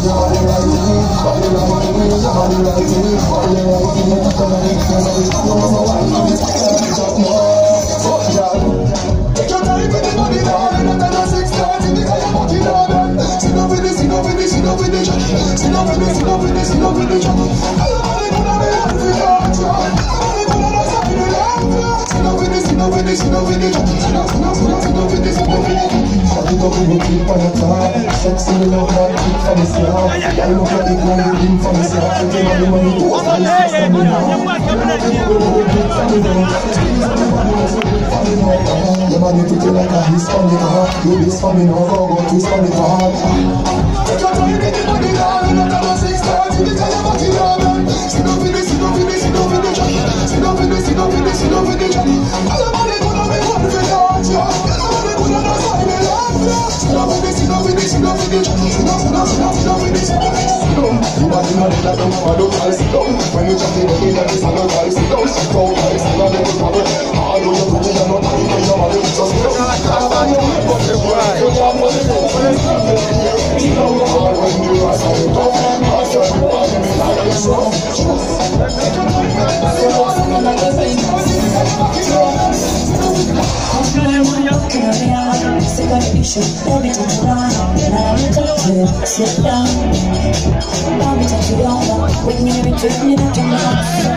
Sit down, I'll be touching you on when you're returning to my house.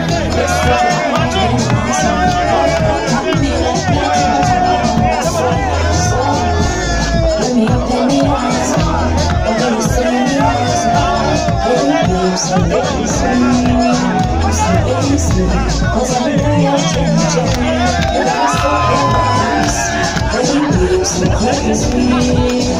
Let me open the eyes, I'm gonna say the eyes. Hey babes, cause I know your attention. You're so nice. Hey babes, crazy me.